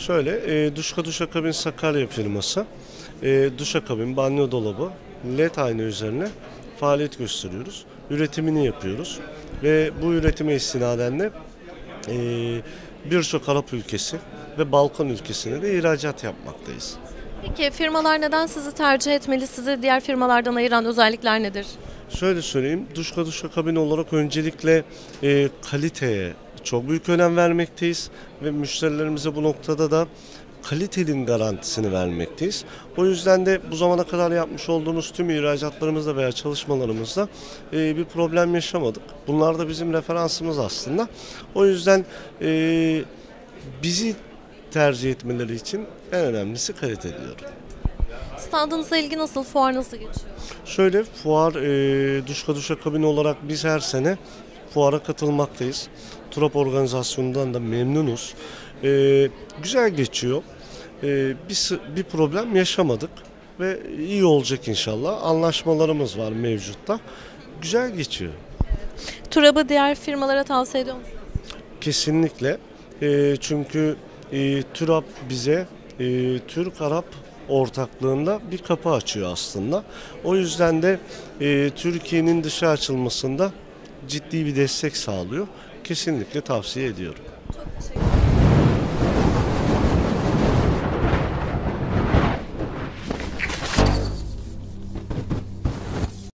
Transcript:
Duşakabin Sakarya firması, duşakabin, banyo dolabı, LED ayna üzerine faaliyet gösteriyoruz. Üretimini yapıyoruz ve bu üretime istinaden de birçok Arap ülkesi ve Balkan ülkesine de ihracat yapmaktayız. Peki firmalar neden sizi tercih etmeli? Sizi diğer firmalardan ayıran özellikler nedir? Şöyle söyleyeyim, duşakabin olarak öncelikle kaliteye çok büyük önem vermekteyiz ve müşterilerimize bu noktada da kalitenin garantisini vermekteyiz. O yüzden de bu zamana kadar yapmış olduğumuz tüm ihracatlarımızda veya çalışmalarımızda bir problem yaşamadık. Bunlar da bizim referansımız aslında. O yüzden bizi tercih etmeleri için en önemlisi kalite diyorum. Standınızla ilgi nasıl? Fuar nasıl geçiyor? Fuar duşakabin olarak biz her sene fuara katılmaktayız. TURAP organizasyonundan da memnunuz. Güzel geçiyor. Bir problem yaşamadık ve iyi olacak inşallah. Anlaşmalarımız var mevcutta. Güzel geçiyor. TURAP'ı diğer firmalara tavsiye ediyor musunuz? Kesinlikle. Çünkü TURAP bize Türk-Arap ortaklığında bir kapı açıyor aslında. O yüzden de Türkiye'nin dışa açılmasında ciddi bir destek sağlıyor. Kesinlikle tavsiye ediyorum. Çok teşekkür ederim.